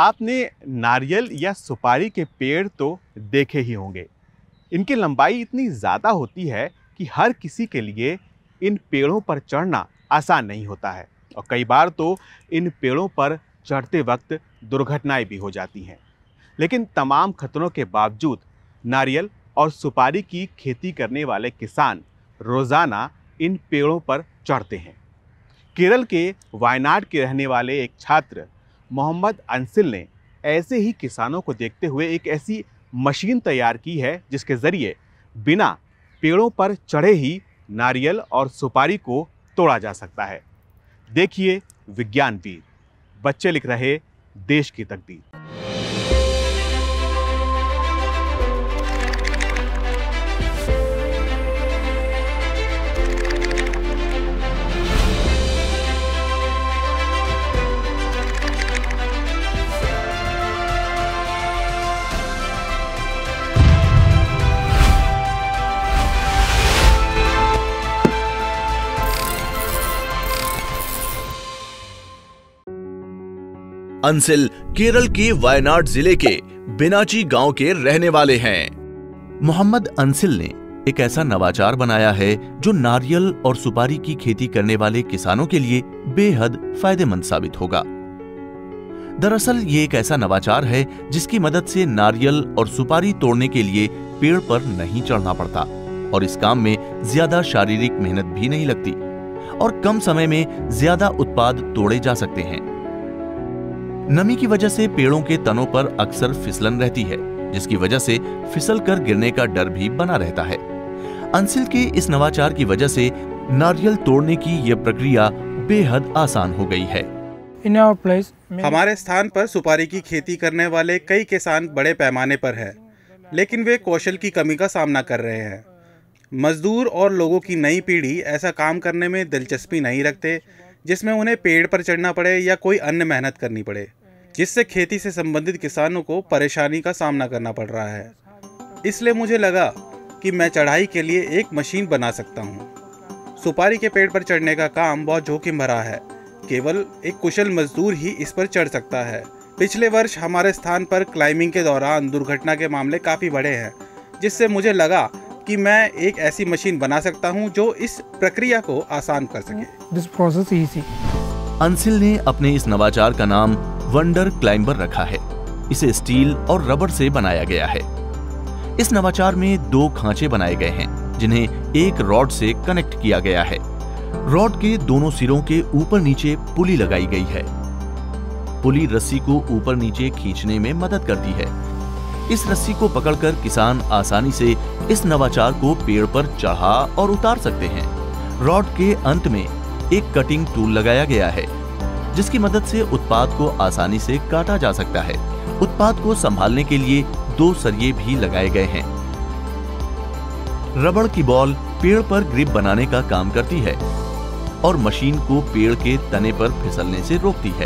आपने नारियल या सुपारी के पेड़ तो देखे ही होंगे। इनकी लंबाई इतनी ज़्यादा होती है कि हर किसी के लिए इन पेड़ों पर चढ़ना आसान नहीं होता है और कई बार तो इन पेड़ों पर चढ़ते वक्त दुर्घटनाएं भी हो जाती हैं। लेकिन तमाम खतरों के बावजूद नारियल और सुपारी की खेती करने वाले किसान रोज़ाना इन पेड़ों पर चढ़ते हैं। केरल के वायनाड के रहने वाले एक छात्र मोहम्मद अंसिल ने ऐसे ही किसानों को देखते हुए एक ऐसी मशीन तैयार की है जिसके ज़रिए बिना पेड़ों पर चढ़े ही नारियल और सुपारी को तोड़ा जा सकता है। देखिए विज्ञान वीर, बच्चे लिख रहे देश की तकदीर। अंसिल केरल के वायनाड जिले के बिनाची गांव के रहने वाले हैं। मोहम्मद अंसिल ने एक ऐसा नवाचार बनाया है जो नारियल और सुपारी की खेती करने वाले किसानों के लिए बेहद फायदेमंद साबित होगा। दरअसल ये एक ऐसा नवाचार है जिसकी मदद से नारियल और सुपारी तोड़ने के लिए पेड़ पर नहीं चढ़ना पड़ता और इस काम में ज्यादा शारीरिक मेहनत भी नहीं लगती और कम समय में ज्यादा उत्पाद तोड़े जा सकते हैं। नमी की वजह से पेड़ों के तनों पर अक्सर फिसलन रहती है, जिसकी वजह से फिसल कर गिरने का डर भी बना रहता है। अंसिल के इस नवाचार की वजह से नारियल तोड़ने की यह प्रक्रिया बेहद आसान हो गई है। हमारे स्थान पर सुपारी की खेती करने वाले कई किसान बड़े पैमाने पर हैं, लेकिन वे कौशल की कमी का सामना कर रहे हैं। मजदूर और लोगों की नई पीढ़ी ऐसा काम करने में दिलचस्पी नहीं रखते जिसमें उन्हें पेड़ पर चढ़ना पड़े या कोई अन्य मेहनत करनी पड़े, जिससे खेती से संबंधित किसानों को परेशानी का सामना करना पड़ रहा है। इसलिए मुझे लगा कि मैं चढ़ाई के लिए एक मशीन बना सकता हूँ। सुपारी के पेड़ पर चढ़ने का काम बहुत जोखिम भरा है, केवल एक कुशल मजदूर ही इस पर चढ़ सकता है। पिछले वर्ष हमारे स्थान पर क्लाइंबिंग के दौरान दुर्घटना के मामले काफ़ी बढ़े हैं, जिससे मुझे लगा कि मैं एक ऐसी मशीन बना सकता हूं जो इस प्रक्रिया को आसान कर सके। This process easy. अंसिल ने अपने इस नवाचार का नाम वंडर क्लाइंबर रखा है। इसे स्टील और रबर से बनाया गया है। इस नवाचार में 2 खांचे बनाए गए हैं जिन्हें एक रॉड से कनेक्ट किया गया है। रॉड के दोनों सिरों के ऊपर नीचे पुली लगाई गई है। पुली रस्सी को ऊपर नीचे खींचने में मदद करती है। इस रस्सी को पकड़कर किसान आसानी से इस नवाचार को पेड़ पर चढ़ा और उतार सकते हैं। रॉड के अंत में एक कटिंग टूल लगाया गया है जिसकी मदद से उत्पाद को आसानी से काटा जा सकता है। उत्पाद को संभालने के लिए 2 सरिये भी लगाए गए हैं। रबड़ की बॉल पेड़ पर ग्रिप बनाने का काम करती है और मशीन को पेड़ के तने पर फिसलने से रोकती है।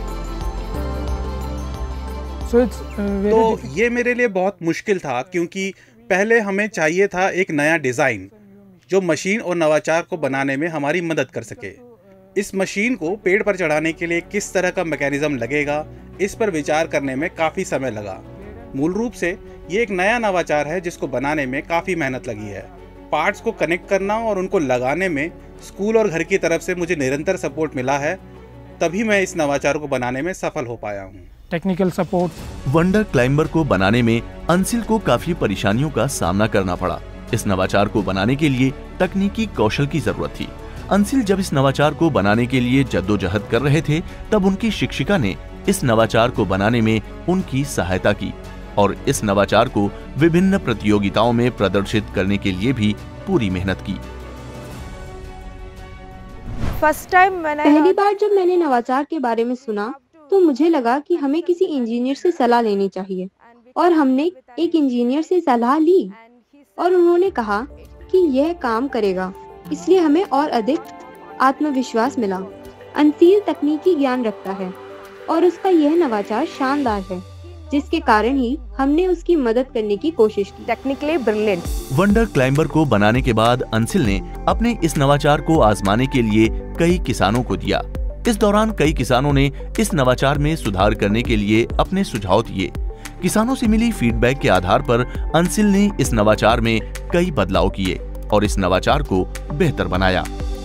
तो ये मेरे लिए बहुत मुश्किल था, क्योंकि पहले हमें चाहिए था एक नया डिज़ाइन जो मशीन और नवाचार को बनाने में हमारी मदद कर सके। इस मशीन को पेड़ पर चढ़ाने के लिए किस तरह का मैकेनिज्म लगेगा, इस पर विचार करने में काफ़ी समय लगा। मूल रूप से ये एक नया नवाचार है जिसको बनाने में काफ़ी मेहनत लगी है। पार्ट्स को कनेक्ट करना और उनको लगाने में स्कूल और घर की तरफ से मुझे निरंतर सपोर्ट मिला है, तभी मैं इस नवाचार को बनाने में सफल हो पाया हूँ। Technical support. वंडर क्लाइंबर को बनाने में अंसिल को काफी परेशानियों का सामना करना पड़ा। इस नवाचार को बनाने के लिए तकनीकी कौशल की जरूरत थी। अंसिल जब इस नवाचार को बनाने के लिए जद्दोजहद कर रहे थे तब उनकी शिक्षिका ने इस नवाचार को बनाने में उनकी सहायता की और इस नवाचार को विभिन्न प्रतियोगिताओं में प्रदर्शित करने के लिए भी पूरी मेहनत की। पहली बार जब मैंने नवाचार के बारे में सुना तो मुझे लगा कि हमें किसी इंजीनियर से सलाह लेनी चाहिए और हमने एक इंजीनियर से सलाह ली और उन्होंने कहा कि यह काम करेगा, इसलिए हमें और अधिक आत्मविश्वास मिला। अंसिल तकनीकी ज्ञान रखता है और उसका यह नवाचार शानदार है, जिसके कारण ही हमने उसकी मदद करने की कोशिश की। Technically brilliant. वंडर क्लाइंबर को बनाने के बाद अंसिल ने अपने इस नवाचार को आजमाने के लिए कई किसानों को दिया। इस दौरान कई किसानों ने इस नवाचार में सुधार करने के लिए अपने सुझाव दिए। किसानों से मिली फीडबैक के आधार पर अंसिल ने इस नवाचार में कई बदलाव किए और इस नवाचार को बेहतर बनाया।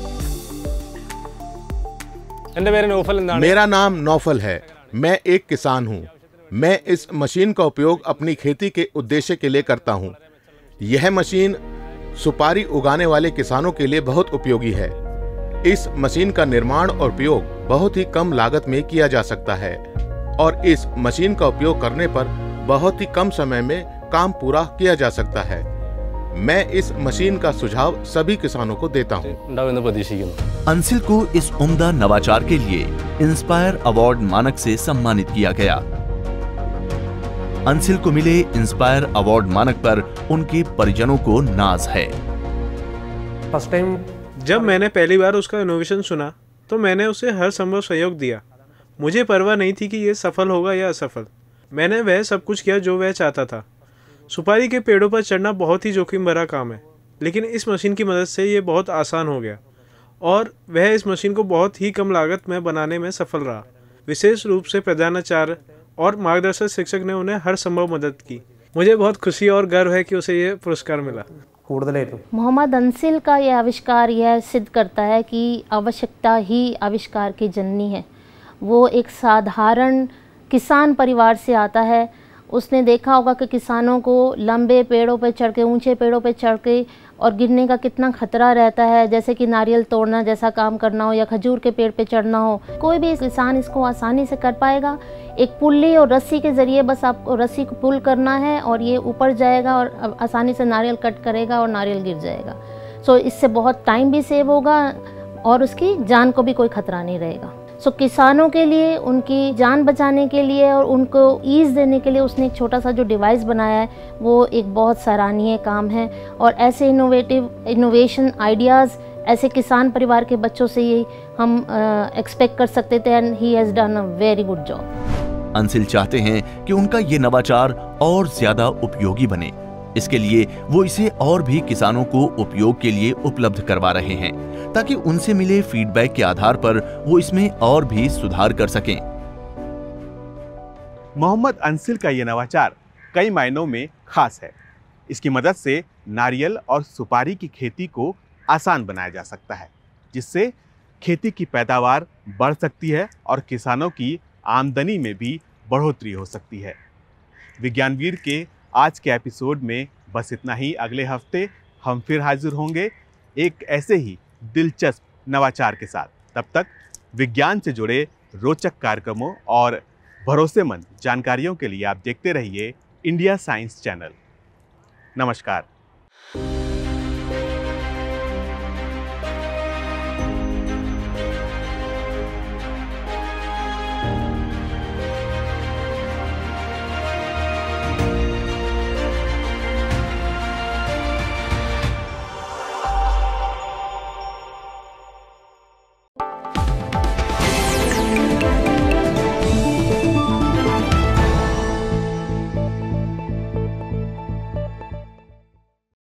मेरा नाम नौफल है। मैं एक किसान हूँ। मैं इस मशीन का उपयोग अपनी खेती के उद्देश्य के लिए करता हूँ। यह मशीन सुपारी उगाने वाले किसानों के लिए बहुत उपयोगी है। इस मशीन का निर्माण और उपयोग बहुत ही कम लागत में किया जा सकता है और इस मशीन का उपयोग करने पर बहुत ही कम समय में काम पूरा किया जा सकता है। मैं इस मशीन का सुझाव सभी किसानों को देता हूं। अंसिल को इस उम्दा नवाचार के लिए इंस्पायर अवार्ड मानक से सम्मानित किया गया। अंसिल को मिले इंस्पायर अवार्ड मानक पर उनके परिजनों को नाज है। फर्स्ट टाइम जब मैंने पहली बार उसका इनोवेशन सुना तो मैंने उसे हर संभव सहयोग दिया। मुझे परवाह नहीं थी कि ये सफल होगा या असफल। मैंने वह सब कुछ किया जो वह चाहता था। सुपारी के पेड़ों पर चढ़ना बहुत ही जोखिम भरा काम है, लेकिन इस मशीन की मदद से ये बहुत आसान हो गया और वह इस मशीन को बहुत ही कम लागत में बनाने में सफल रहा। विशेष रूप से प्रधानाचार्य और मार्गदर्शक शिक्षक ने उन्हें हर संभव मदद की। मुझे बहुत खुशी और गर्व है कि उसे ये पुरस्कार मिला। मोहम्मद अंसिल का यह आविष्कार यह सिद्ध करता है कि आवश्यकता ही आविष्कार की जननी है। वो एक साधारण किसान परिवार से आता है। उसने देखा होगा कि किसानों को लंबे पेड़ों पर चढ़ के, ऊंचे पेड़ों पर चढ़ के और गिरने का कितना खतरा रहता है, जैसे कि नारियल तोड़ना जैसा काम करना हो या खजूर के पेड़ पे चढ़ना हो। कोई भी किसान इसको आसानी से कर पाएगा। एक पुल्ली और रस्सी के ज़रिए बस आपको रस्सी को पुल करना है और ये ऊपर जाएगा और आसानी से नारियल कट करेगा और नारियल गिर जाएगा। सो इससे बहुत टाइम भी सेव होगा और उसकी जान को भी कोई खतरा नहीं रहेगा। सो किसानों के लिए, उनकी जान बचाने के लिए और उनको ईज़ देने के लिए उसने एक छोटा सा जो डिवाइस बनाया है वो एक बहुत सराहनीय काम है। और ऐसे इनोवेशन आइडियाज़ ऐसे किसान परिवार के बच्चों से ही हम एक्सपेक्ट कर सकते थे and he has done a very good job. Ansil चाहते हैं कि उनका ये नवाचार और ज्यादा उपयोगी बने। इसके लिए वो इसे और भी किसानों को उपयोग के लिए उपलब्ध करवा रहे हैं ताकि उनसे मिले फीडबैक के आधार पर वो इसमें और भी सुधार कर सकें। मोहम्मद अंसिल का यह नवाचार कई मायनों में खास है। इसकी मदद से नारियल और सुपारी की खेती को आसान बनाया जा सकता है, जिससे खेती की पैदावार बढ़ सकती है और किसानों की आमदनी में भी बढ़ोतरी हो सकती है। विज्ञानवीर के आज के एपिसोड में बस इतना ही। अगले हफ्ते हम फिर हाजिर होंगे एक ऐसे ही दिलचस्प नवाचार के साथ। तब तक विज्ञान से जुड़े रोचक कार्यक्रमों और भरोसेमंद जानकारियों के लिए आप देखते रहिए इंडिया साइंस चैनल। नमस्कार।